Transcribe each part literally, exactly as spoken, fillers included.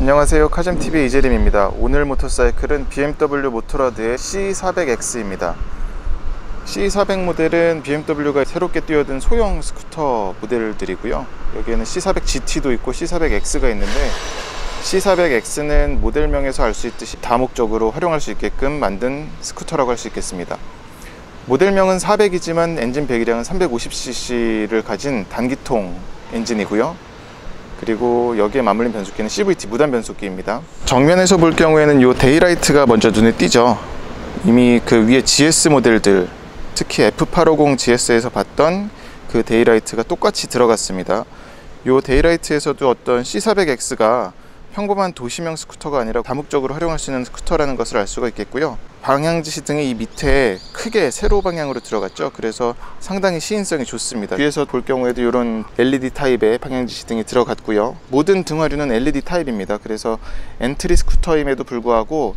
안녕하세요, 카잼티비 이재림입니다. 오늘 모터사이클은 비엠더블유 모토라드의 씨 사백 엑스입니다 씨 사백 모델은 비엠더블유가 새롭게 뛰어든 소형 스쿠터 모델들이고요. 여기에는 씨 사백 지티도 있고 씨 사백 엑스가 있는데, 씨 사백 엑스는 모델명에서 알 수 있듯이 다목적으로 활용할 수 있게끔 만든 스쿠터라고 할 수 있겠습니다. 모델명은 사백이지만 엔진 배기량은 삼백오십 씨씨를 가진 단기통 엔진이고요. 그리고 여기에 맞물린 변속기는 씨브이티 무단 변속기입니다. 정면에서 볼 경우에는 이 데이라이트가 먼저 눈에 띄죠. 이미 그 위에 지에스 모델들, 특히 에프 팔백오십 지에스에서 봤던 그 데이라이트가 똑같이 들어갔습니다. 이 데이라이트에서도 어떤 씨 사백 엑스가 평범한 도시명 스쿠터가 아니라 다목적으로 활용할 수 있는 스쿠터라는 것을 알 수가 있겠고요. 방향지시 등이 이 밑에 크게 세로 방향으로 들어갔죠. 그래서 상당히 시인성이 좋습니다. 뒤에서 볼 경우에도 이런 엘이디 타입의 방향지시 등이 들어갔고요. 모든 등화류는 엘이디 타입입니다. 그래서 엔트리 스쿠터임에도 불구하고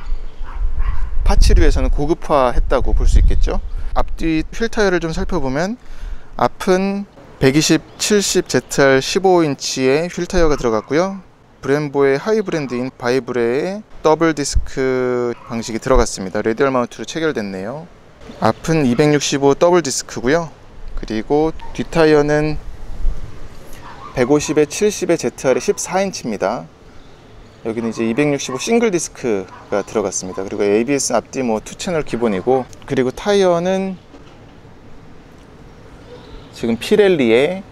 파츠류에서는 고급화했다고 볼 수 있겠죠. 앞뒤 휠 타이어를 좀 살펴보면 앞은 백이십 칠십 제트알 십오 인치의 휠 타이어가 들어갔고요. 브렘보의 하이 브랜드인 바이브레의 더블 디스크 방식이 들어갔습니다. 레디얼 마운트로 체결됐네요. 앞은 이백육십오 더블 디스크고요. 그리고 뒷타이어는 백오십에 칠십의 제트알의 십사 인치입니다. 여기는 이제 이백육십오 싱글 디스크가 들어갔습니다. 그리고 에이비에스 앞뒤 뭐 투 채널 기본이고, 그리고 타이어는 지금 피렐리의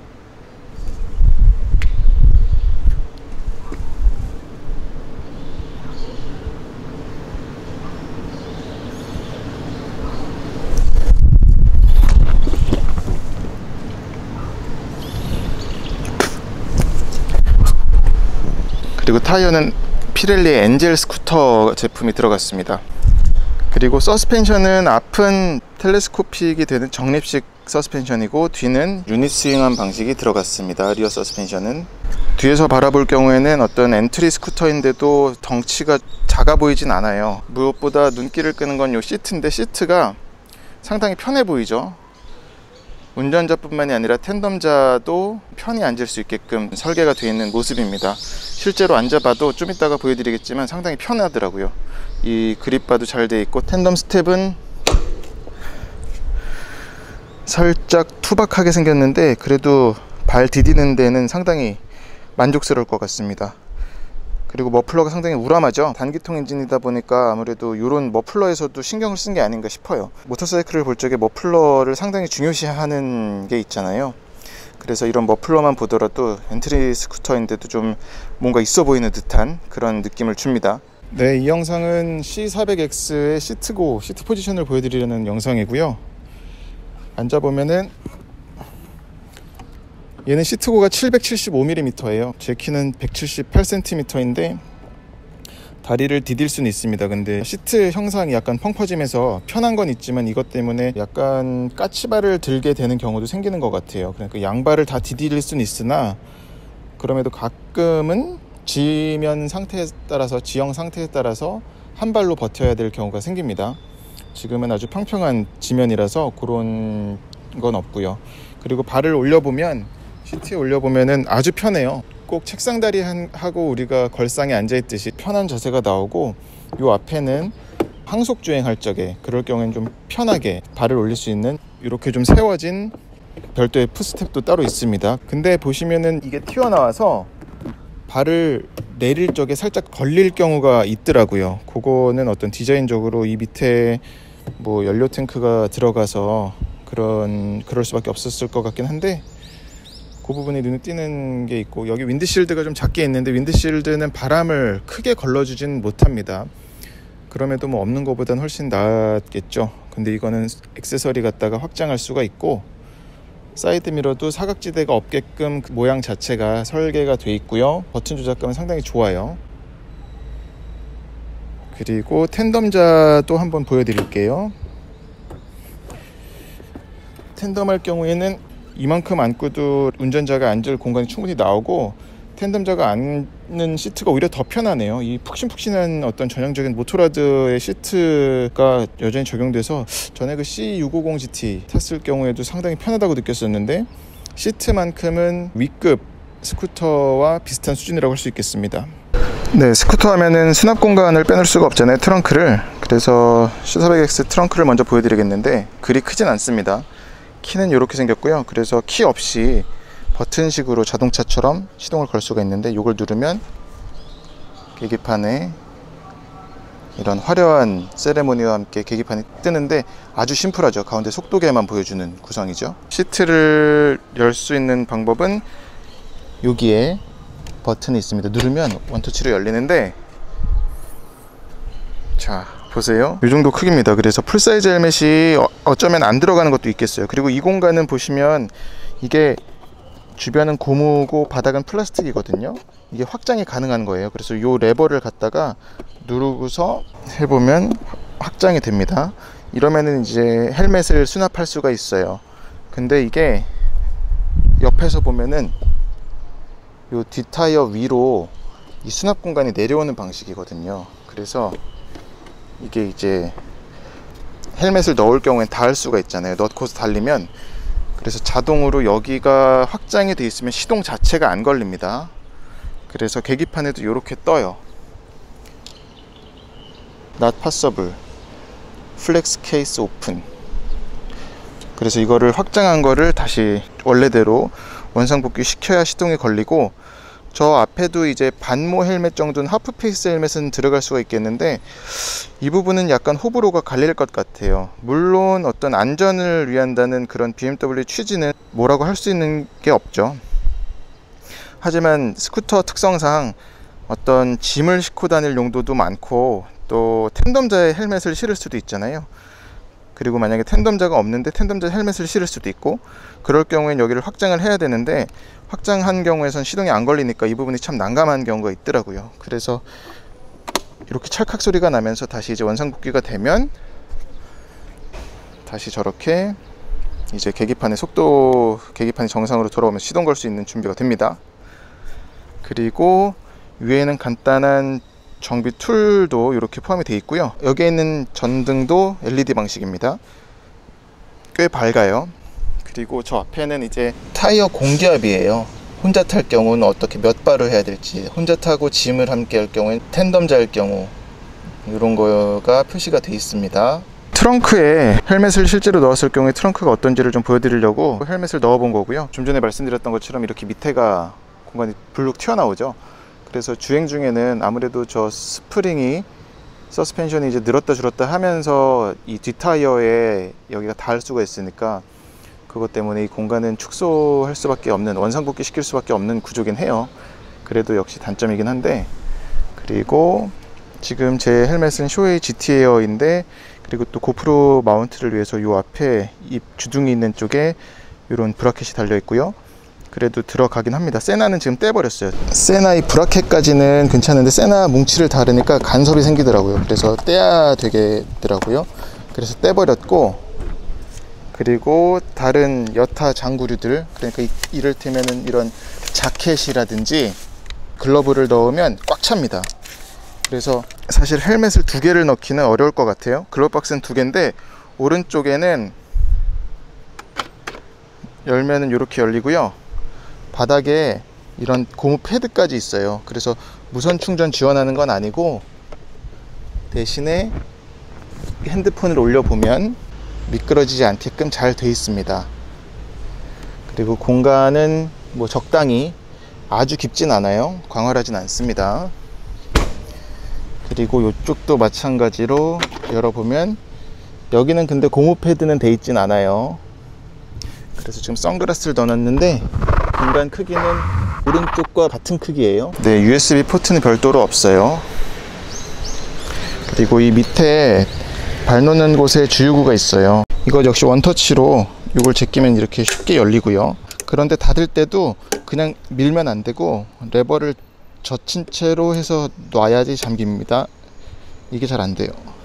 그리고 타이어는 피렐리의 엔젤 스쿠터 제품이 들어갔습니다. 그리고 서스펜션은 앞은 텔레스코픽이 되는 정립식 서스펜션이고, 뒤는 유닛 스윙한 방식이 들어갔습니다. 리어 서스펜션은 뒤에서 바라볼 경우에는 어떤 엔트리 스쿠터인데도 덩치가 작아 보이진 않아요. 무엇보다 눈길을 끄는 건 이 시트인데, 시트가 상당히 편해 보이죠. 운전자뿐만이 아니라 텐덤자도 편히 앉을 수 있게끔 설계가 되어 있는 모습입니다. 실제로 앉아봐도 좀 이따가 보여드리겠지만 상당히 편하더라고요. 이 그립바도 잘 되어 있고, 텐덤 스텝은 살짝 투박하게 생겼는데 그래도 발 디디는 데는 상당히 만족스러울 것 같습니다. 그리고 머플러가 상당히 우람하죠. 단기통 엔진이다 보니까 아무래도 이런 머플러에서도 신경을 쓴 게 아닌가 싶어요. 모터사이클을 볼 적에 머플러를 상당히 중요시하는 게 있잖아요. 그래서 이런 머플러만 보더라도 엔트리 스쿠터인데도 좀 뭔가 있어 보이는 듯한 그런 느낌을 줍니다. 네, 이 영상은 씨 사백 엑스의 시트고, 시트 포지션을 보여드리려는 영상이고요. 앉아보면은 얘는 시트고가 칠백칠십오 밀리미터예요 제 키는 백칠십팔 센티미터인데 다리를 디딜 수는 있습니다. 근데 시트 형상이 약간 펑퍼짐해서 편한 건 있지만 이것 때문에 약간 까치발을 들게 되는 경우도 생기는 것 같아요. 그러니까 양발을 다 디딜 수는 있으나 그럼에도 가끔은 지면 상태에 따라서, 지형 상태에 따라서 한 발로 버텨야 될 경우가 생깁니다. 지금은 아주 평평한 지면이라서 그런 건 없고요. 그리고 발을 올려보면, 시트에 올려보면은 아주 편해요. 꼭 책상다리 하고 우리가 걸상에 앉아있듯이 편한 자세가 나오고, 요 앞에는 항속주행 할 적에 그럴 경우에는 좀 편하게 발을 올릴 수 있는 이렇게 좀 세워진 별도의 풋스텝도 따로 있습니다. 근데 보시면은 이게 튀어나와서 발을 내릴 적에 살짝 걸릴 경우가 있더라고요. 그거는 어떤 디자인적으로 이 밑에 뭐 연료 탱크가 들어가서 그런 그럴 수밖에 없었을 것 같긴 한데, 그 부분이 눈에 띄는 게 있고, 여기 윈드실드가 좀 작게 있는데 윈드실드는 바람을 크게 걸러주진 못합니다. 그럼에도 뭐 없는 것보단 훨씬 낫겠죠. 근데 이거는 액세서리 갖다가 확장할 수가 있고, 사이드 미러도 사각지대가 없게끔 그 모양 자체가 설계가 돼 있고요. 버튼 조작감은 상당히 좋아요. 그리고 텐덤자도 한번 보여드릴게요. 텐덤 할 경우에는 이만큼 안고도 운전자가 앉을 공간이 충분히 나오고, 텐덤자가 앉는 시트가 오히려 더 편하네요. 이 푹신푹신한 어떤 전형적인 모토라드의 시트가 여전히 적용돼서 전에 그 씨 육백오십 지티 탔을 경우에도 상당히 편하다고 느꼈었는데, 시트만큼은 위급 스쿠터와 비슷한 수준이라고 할 수 있겠습니다. 네, 스쿠터 하면은 수납 공간을 빼놓을 수가 없잖아요, 트렁크를. 그래서 슈터백 엑스 트렁크를 먼저 보여드리겠는데 그리 크진 않습니다. 키는 이렇게 생겼고요. 그래서 키 없이 버튼식으로 자동차처럼 시동을 걸 수가 있는데 이걸 누르면 계기판에 이런 화려한 세레모니와 함께 계기판이 뜨는데 아주 심플하죠. 가운데 속도계만 보여주는 구성이죠. 시트를 열 수 있는 방법은 여기에 버튼이 있습니다. 누르면 원터치로 열리는데, 자 보세요, 이 정도 크기입니다. 그래서 풀사이즈 헬멧이 어쩌면 안 들어가는 것도 있겠어요. 그리고 이 공간은 보시면 이게 주변은 고무고 바닥은 플라스틱이거든요. 이게 확장이 가능한 거예요. 그래서 이 레버를 갖다가 누르고서 해보면 확장이 됩니다. 이러면은 이제 헬멧을 수납할 수가 있어요. 근데 이게 옆에서 보면은 요 뒷타이어 위로 이 수납 공간이 내려오는 방식이거든요. 그래서 이게 이제 헬멧을 넣을 경우엔 닿을 수가 있잖아요. 넣고서 달리면. 그래서 자동으로 여기가 확장이 되어 있으면 시동 자체가 안 걸립니다. 그래서 계기판에도 이렇게 떠요. Not possible. Flex case open. 그래서 이거를 확장한 거를 다시 원래대로 원상복귀 시켜야 시동이 걸리고, 저 앞에도 이제 반모 헬멧 정도는 하프 페이스 헬멧은 들어갈 수가 있겠는데 이 부분은 약간 호불호가 갈릴 것 같아요. 물론 어떤 안전을 위한다는 그런 비엠더블유 취지는 뭐라고 할 수 있는 게 없죠. 하지만 스쿠터 특성상 어떤 짐을 싣고 다닐 용도도 많고 또 텐덤자의 헬멧을 실을 수도 있잖아요. 그리고 만약에 텐덤자가 없는데 텐덤자 헬멧을 실을 수도 있고, 그럴 경우엔 여기를 확장을 해야 되는데 확장한 경우에선 시동이 안 걸리니까 이 부분이 참 난감한 경우가 있더라고요. 그래서 이렇게 찰칵 소리가 나면서 다시 이제 원상복귀가 되면 다시 저렇게 이제 계기판의 속도, 계기판이 정상으로 돌아오면 시동 걸 수 있는 준비가 됩니다. 그리고 위에는 간단한 정비 툴도 이렇게 포함이 되어 있고요. 여기에 있는 전등도 엘이디 방식입니다. 꽤 밝아요. 그리고 저 앞에는 이제 타이어 공기압이에요. 혼자 탈 경우는 어떻게 몇 바를 해야 될지, 혼자 타고 짐을 함께 할 경우엔 텐덤자일 경우 이런 거가 표시가 되어 있습니다. 트렁크에 헬멧을 실제로 넣었을 경우에 트렁크가 어떤지를 좀 보여드리려고 헬멧을 넣어 본 거고요. 좀 전에 말씀드렸던 것처럼 이렇게 밑에가 공간이 불룩 튀어나오죠. 그래서 주행 중에는 아무래도 저 스프링이, 서스펜션이 이제 늘었다 줄었다 하면서 이 뒷타이어에 여기가 닿을 수가 있으니까 그것 때문에 이 공간은 축소할 수밖에 없는, 원상복귀 시킬 수밖에 없는 구조긴 해요. 그래도 역시 단점이긴 한데, 그리고 지금 제 헬멧은 쇼웨이 지티에어인데, 그리고 또 고프로 마운트를 위해서 요 앞에 이 주둥이 있는 쪽에 이런 브라켓이 달려 있고요. 그래도 들어가긴 합니다. 세나는 지금 떼버렸어요. 세나 이 브라켓까지는 괜찮은데 세나 뭉치를 다르니까 간섭이 생기더라고요. 그래서 떼야 되겠더라고요. 그래서 떼버렸고, 그리고 다른 여타 장구류들, 그러니까 이, 이를테면은 이런 자켓이라든지 글러브를 넣으면 꽉 찹니다. 그래서 사실 헬멧을 두 개를 넣기는 어려울 것 같아요. 글러브 박스는 두 개인데 오른쪽에는 열면은 이렇게 열리고요. 바닥에 이런 고무 패드까지 있어요. 그래서 무선 충전 지원하는 건 아니고 대신에 핸드폰을 올려보면 미끄러지지 않게끔 잘 되어 있습니다. 그리고 공간은 뭐 적당히, 아주 깊진 않아요. 광활하진 않습니다. 그리고 이쪽도 마찬가지로 열어보면 여기는 근데 고무 패드는 되어 있진 않아요. 그래서 지금 선글라스를 넣어놨는데 공간 크기는 오른쪽과 같은 크기예요. 네, 유에스비 포트는 별도로 없어요. 그리고 이 밑에 발 놓는 곳에 주유구가 있어요. 이거 역시 원터치로 이걸 제끼면 이렇게 쉽게 열리고요. 그런데 닫을 때도 그냥 밀면 안 되고 레버를 젖힌 채로 해서 놔야지 잠깁니다. 이게 잘 안 돼요.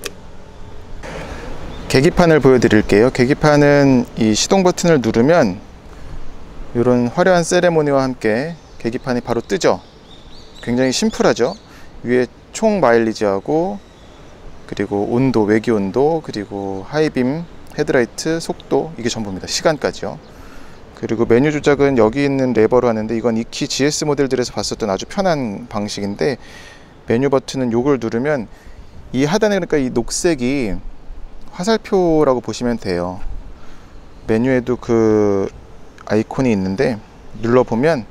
계기판을 보여드릴게요. 계기판은 이 시동 버튼을 누르면 이런 화려한 세레모니와 함께 계기판이 바로 뜨죠. 굉장히 심플하죠. 위에 총 마일리지하고, 그리고 온도, 외기 온도, 그리고 하이빔, 헤드라이트, 속도, 이게 전부입니다. 시간까지요. 그리고 메뉴 조작은 여기 있는 레버로 하는데 이건 이키 지에스 모델들에서 봤었던 아주 편한 방식인데 메뉴 버튼은 요걸 누르면 이 하단에, 그러니까 이 녹색이 화살표라고 보시면 돼요. 메뉴에도 그 아이콘이 있는데 눌러보면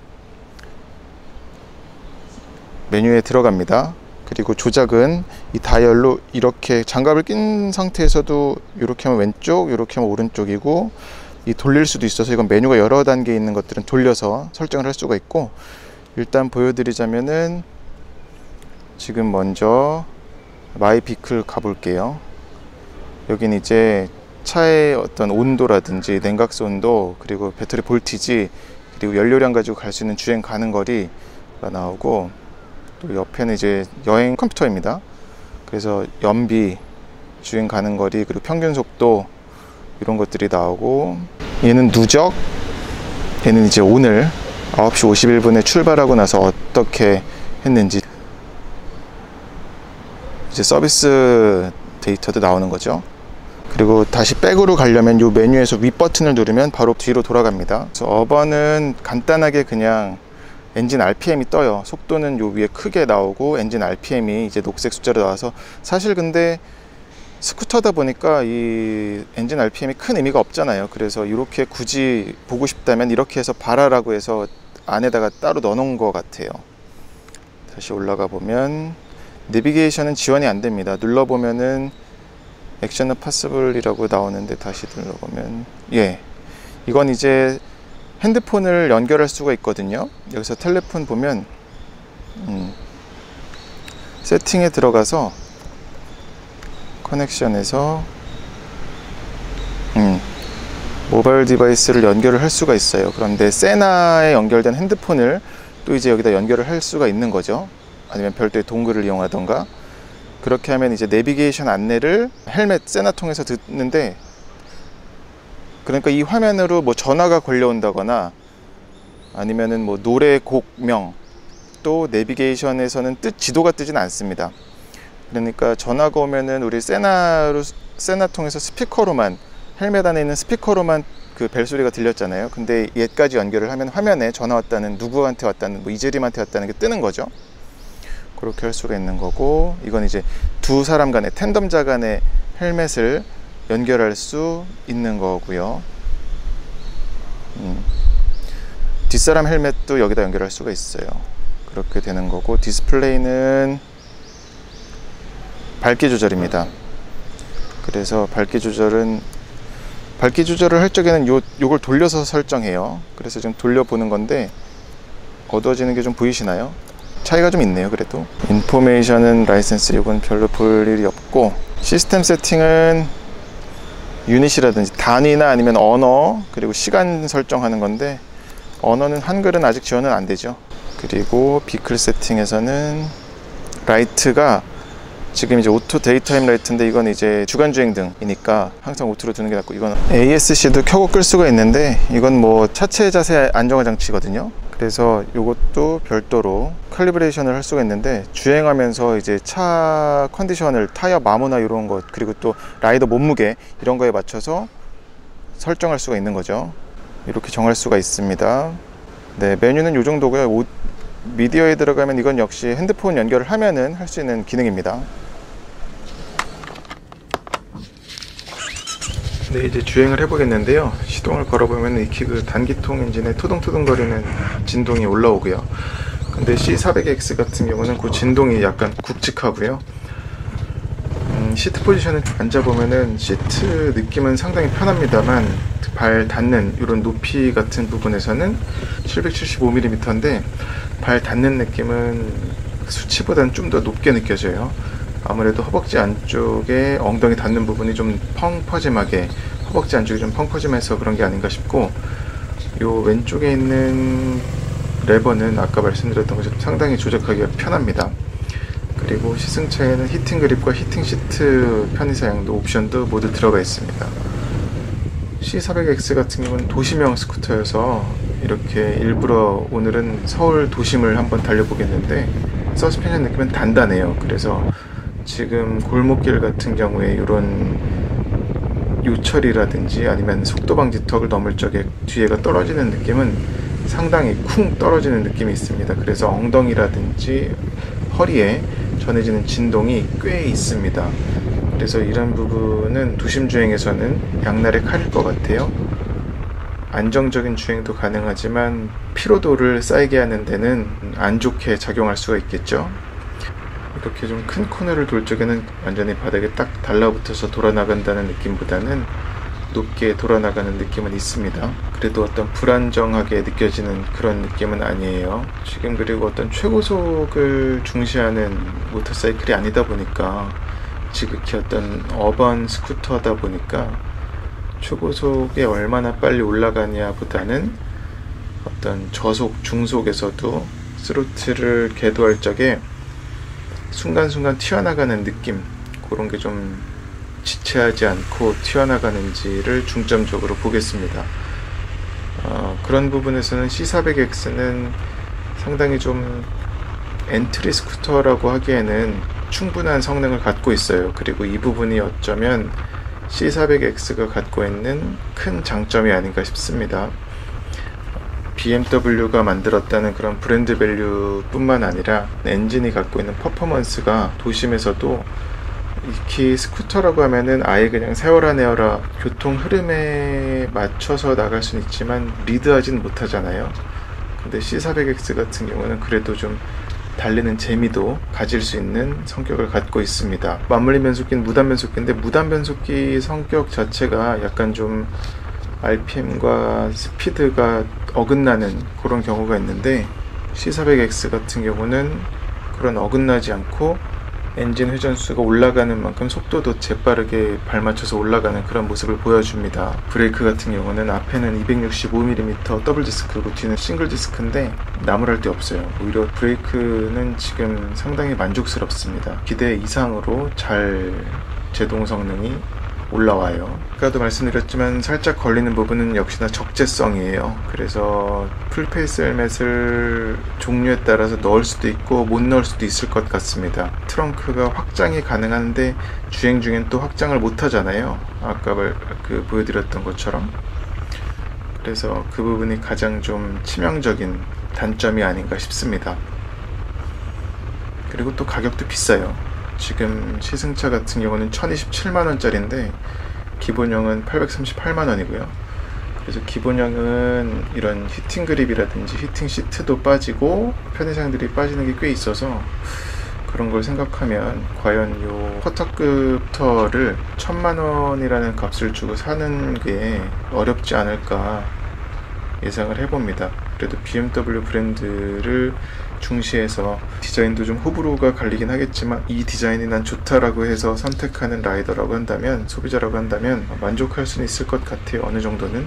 메뉴에 들어갑니다. 그리고 조작은 이 다이얼로 이렇게 장갑을 낀 상태에서도 이렇게 하면 왼쪽, 이렇게 하면 오른쪽이고, 이 돌릴 수도 있어서 이건 메뉴가 여러 단계 있는 것들은 돌려서 설정을 할 수가 있고, 일단 보여드리자면은 지금 먼저 마이 비클 가볼게요. 여긴 이제 차의 어떤 온도라든지 냉각수 온도, 그리고 배터리 볼티지, 그리고 연료량 가지고 갈 수 있는 주행 가는 거리가 나오고, 또 옆에는 이제 여행 컴퓨터입니다. 그래서 연비, 주행 가는 거리, 그리고 평균 속도, 이런 것들이 나오고, 얘는 누적, 얘는 이제 오늘 아홉 시 오십일 분에 출발하고 나서 어떻게 했는지, 이제 서비스 데이터도 나오는 거죠. 그리고 다시 백으로 가려면 이 메뉴에서 위 버튼을 누르면 바로 뒤로 돌아갑니다. 그래서 어번은 간단하게 그냥 엔진 알피엠이 떠요. 속도는 요 위에 크게 나오고 엔진 알피엠이 이제 녹색 숫자로 나와서, 사실 근데 스쿠터다 보니까 이 엔진 알피엠이 큰 의미가 없잖아요. 그래서 이렇게 굳이 보고 싶다면 이렇게 해서 봐라라고 해서 안에다가 따로 넣어 놓은 것 같아요. 다시 올라가 보면 내비게이션은 지원이 안 됩니다. 눌러보면은 액션 은 파서블이라고 나오는데, 다시 눌러보면, 예, 이건 이제 핸드폰을 연결할 수가 있거든요. 여기서 텔레폰 보면 음, 세팅에 들어가서 커넥션에서 음, 모바일 디바이스를 연결을 할 수가 있어요. 그런데 세나에 연결된 핸드폰을 또 이제 여기다 연결을 할 수가 있는 거죠. 아니면 별도의 동글을 이용하던가. 그렇게 하면 이제 내비게이션 안내를 헬멧 세나 통해서 듣는데, 그러니까 이 화면으로 뭐 전화가 걸려온다거나 아니면은 뭐 노래 곡명, 또 내비게이션에서는 뜻 지도가 뜨진 않습니다. 그러니까 전화가 오면은 우리 세나로 세나 통해서 스피커로만, 헬멧 안에 있는 스피커로만 그 벨소리가 들렸잖아요. 근데 얘까지 연결을 하면 화면에 전화 왔다는, 누구한테 왔다는, 뭐 이재림한테 왔다는 게 뜨는 거죠. 그렇게 할 수가 있는 거고, 이건 이제 두 사람 간의, 텐덤자 간의 헬멧을 연결할 수 있는 거고요. 음. 뒷사람 헬멧도 여기다 연결할 수가 있어요. 그렇게 되는 거고, 디스플레이는 밝기 조절입니다. 그래서 밝기 조절은, 밝기 조절을 할 적에는 요, 요걸 돌려서 설정해요. 그래서 지금 돌려보는 건데 어두워지는 게 좀 보이시나요? 차이가 좀 있네요. 그래도 인포메이션은 라이센스, 이건 별로 볼 일이 없고, 시스템 세팅은 유닛이라든지 단위나 아니면 언어, 그리고 시간 설정하는 건데, 언어는 한글은 아직 지원은 안 되죠. 그리고 비클 세팅에서는 라이트가 지금 이제 오토 데이타임 라이트인데, 이건 이제 주간 주행 등이니까 항상 오토로 두는 게 낫고, 이건 에이에스씨도 켜고 끌 수가 있는데, 이건 뭐 차체 자세 안정화 장치거든요. 그래서 이것도 별도로 칼리브레이션을 할 수가 있는데, 주행하면서 이제 차 컨디션을, 타이어 마모나 이런 것, 그리고 또 라이더 몸무게 이런 거에 맞춰서 설정할 수가 있는 거죠. 이렇게 정할 수가 있습니다. 네, 메뉴는 이 정도고요. 오, 미디어에 들어가면 이건 역시 핸드폰 연결을 하면은 할 수 있는 기능입니다. 네, 이제 주행을 해보겠는데요. 시동을 걸어보면 익히 그 단기통 엔진의 토동토동거리는 진동이 올라오고요. 근데 씨 사백 엑스 같은 경우는 그 진동이 약간 굵직하고요. 음, 시트 포지션을 앉아보면은 시트 느낌은 상당히 편합니다만, 발 닿는 이런 높이 같은 부분에서는 칠백칠십오 밀리미터인데 발 닿는 느낌은 수치보다는 좀 더 높게 느껴져요. 아무래도 허벅지 안쪽에 엉덩이 닿는 부분이 좀 펑퍼짐하게, 허벅지 안쪽이 좀 펑퍼짐해서 그런 게 아닌가 싶고, 요 왼쪽에 있는 레버는 아까 말씀드렸던 것처럼 상당히 조작하기가 편합니다. 그리고 시승차에는 히팅 그립과 히팅 시트 편의사양도 옵션도 모두 들어가 있습니다. 씨 사백 엑스 같은 경우는 도심형 스쿠터여서 이렇게 일부러 오늘은 서울 도심을 한번 달려보겠는데, 서스펜션 느낌은 단단해요. 그래서 지금 골목길 같은 경우에 이런 요철이라든지 아니면 속도방지 턱을 넘을 적에 뒤에가 떨어지는 느낌은 상당히 쿵 떨어지는 느낌이 있습니다. 그래서 엉덩이라든지 허리에 전해지는 진동이 꽤 있습니다. 그래서 이런 부분은 도심 주행에서는 양날의 칼일 것 같아요. 안정적인 주행도 가능하지만 피로도를 쌓이게 하는 데는 안 좋게 작용할 수가 있겠죠. 이렇게 좀 큰 코너를 돌 적에는 완전히 바닥에 딱 달라붙어서 돌아나간다는 느낌보다는 높게 돌아나가는 느낌은 있습니다. 그래도 어떤 불안정하게 느껴지는 그런 느낌은 아니에요. 지금 그리고 어떤 최고속을 중시하는 모터사이클이 아니다 보니까, 지극히 어떤 어반 스쿠터다 보니까 최고속에 얼마나 빨리 올라가냐 보다는 어떤 저속, 중속에서도 스로틀을 궤도할 적에 순간순간 튀어나가는 느낌, 그런 게 좀 지체하지 않고 튀어나가는지를 중점적으로 보겠습니다. 어, 그런 부분에서는 씨 사백 엑스는 상당히 좀 엔트리 스쿠터라고 하기에는 충분한 성능을 갖고 있어요. 그리고 이 부분이 어쩌면 씨 사백 엑스가 갖고 있는 큰 장점이 아닌가 싶습니다. 비엠더블유가 만들었다는 그런 브랜드 밸류 뿐만 아니라 엔진이 갖고 있는 퍼포먼스가 도심에서도, 익히 스쿠터라고 하면은 아예 그냥 세워라 내어라 교통 흐름에 맞춰서 나갈 수는 있지만 리드하진 못하잖아요. 근데 씨 사백 엑스 같은 경우는 그래도 좀 달리는 재미도 가질 수 있는 성격을 갖고 있습니다. 맞물림 변속기는 무단 변속기인데, 무단 변속기 성격 자체가 약간 좀 알피엠과 스피드가 어긋나는 그런 경우가 있는데, 씨 사백 엑스 같은 경우는 그런 어긋나지 않고 엔진 회전수가 올라가는 만큼 속도도 재빠르게 발맞춰서 올라가는 그런 모습을 보여줍니다. 브레이크 같은 경우는 앞에는 이백육십오 밀리미터 더블 디스크고 뒤는 싱글 디스크인데 나무랄 데 없어요. 오히려 브레이크는 지금 상당히 만족스럽습니다. 기대 이상으로 잘 제동 성능이 올라와요. 아까도 말씀드렸지만 살짝 걸리는 부분은 역시나 적재성이에요. 그래서 풀페이스 헬멧을 종류에 따라서 넣을 수도 있고 못 넣을 수도 있을 것 같습니다. 트렁크가 확장이 가능한데 주행 중엔 또 확장을 못 하잖아요. 아까 그 보여드렸던 것처럼. 그래서 그 부분이 가장 좀 치명적인 단점이 아닌가 싶습니다. 그리고 또 가격도 비싸요. 지금 시승차 같은 경우는 천이십칠만 원짜리인데 기본형은 팔백삼십팔만 원이고요. 그래서 기본형은 이런 히팅 그립이라든지 히팅 시트도 빠지고 편의상들이 빠지는 게 꽤 있어서, 그런 걸 생각하면 과연 요 쿼터급 터를 천만 원이라는 값을 주고 사는 게 어렵지 않을까 예상을 해봅니다. 그래도 비엠더블유 브랜드를 중시해서 디자인도 좀 호불호가 갈리긴 하겠지만 이 디자인이 난 좋다라고 해서 선택하는 라이더라고 한다면, 소비자라고 한다면 만족할 수는 있을 것 같아요. 어느 정도는.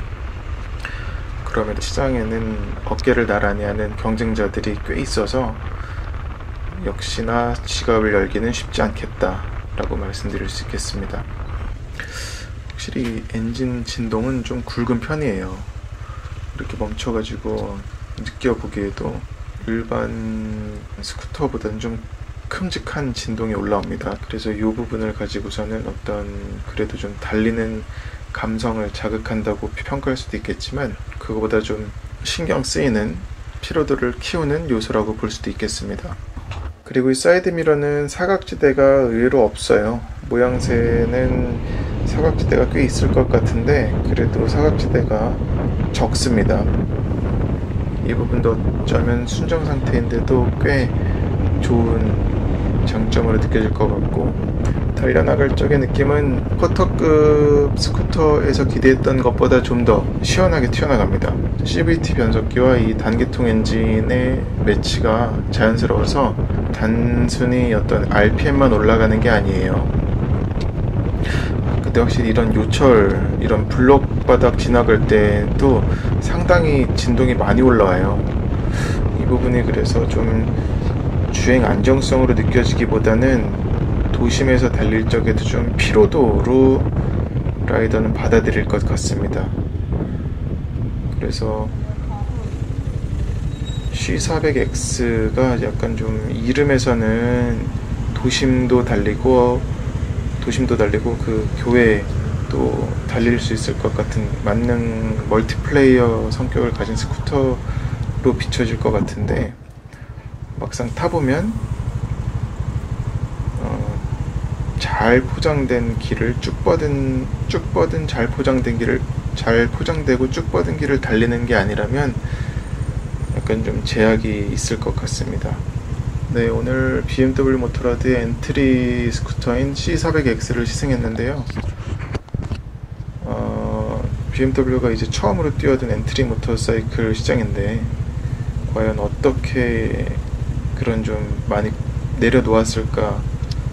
그럼에도 시장에는 어깨를 나란히 하는 경쟁자들이 꽤 있어서 역시나 지갑을 열기는 쉽지 않겠다라고 말씀드릴 수 있겠습니다. 확실히 엔진 진동은 좀 굵은 편이에요. 이렇게 멈춰가지고 느껴보기에도 일반 스쿠터보다는 좀 큼직한 진동이 올라옵니다. 그래서 이 부분을 가지고서는 어떤 그래도 좀 달리는 감성을 자극한다고 평가할 수도 있겠지만, 그거보다 좀 신경 쓰이는, 피로도를 키우는 요소라고 볼 수도 있겠습니다. 그리고 이 사이드미러는 사각지대가 의외로 없어요. 모양새는 사각지대가 꽤 있을 것 같은데 그래도 사각지대가 적습니다. 이 부분도 어쩌면 순정 상태인데도 꽤 좋은 장점으로 느껴질 것 같고, 달려나갈 적의 느낌은 쿼터급 스쿠터에서 기대했던 것보다 좀 더 시원하게 튀어나갑니다. 씨브이티 변속기와 이 단기통 엔진의 매치가 자연스러워서 단순히 어떤 알피엠만 올라가는 게 아니에요. 근데 확실히 이런 요철, 이런 블록 바닥 지나갈 때도 상당히 진동이 많이 올라와요. 이 부분이 그래서 좀 주행 안정성으로 느껴지기보다는 도심에서 달릴 적에도 좀 피로도로 라이더는 받아들일 것 같습니다. 그래서 씨 사백 엑스가 약간 좀 이름에서는 도심도 달리고 도심도 달리고 그 교외도 달릴 수 있을 것 같은 만능 멀티플레이어 성격을 가진 스쿠터로 비춰질 것 같은데, 막상 타보면 잘 포장된 길을 쭉 뻗은 쭉 뻗은 잘 포장된 길을 잘 포장되고 쭉 뻗은 길을 달리는 게 아니라면 약간 좀 제약이 있을 것 같습니다. 네, 오늘 비엠더블유 모터라드의 엔트리 스쿠터인 씨 사백 엑스를 시승했는데요. 어, 비엠더블유가 이제 처음으로 뛰어든 엔트리 모터사이클 시장인데 과연 어떻게 그런 좀 많이 내려놓았을까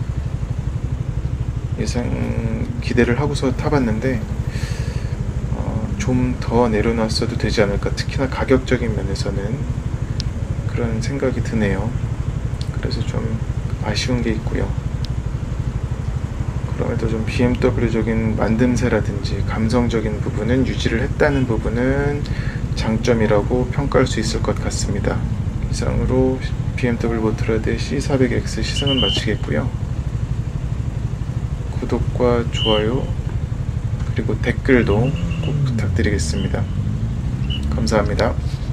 예상 기대를 하고서 타봤는데 어, 좀 더 내려놨어도 되지 않을까, 특히나 가격적인 면에서는 그런 생각이 드네요. 그래서 좀 아쉬운 게 있고요. 그럼에도 좀 비엠더블유적인 만듦새라든지 감성적인 부분은 유지를 했다는 부분은 장점이라고 평가할 수 있을 것 같습니다. 이상으로 비엠더블유 모터라드의 씨 사백 엑스 시승은 마치겠고요. 구독과 좋아요 그리고 댓글도 꼭 부탁드리겠습니다. 감사합니다.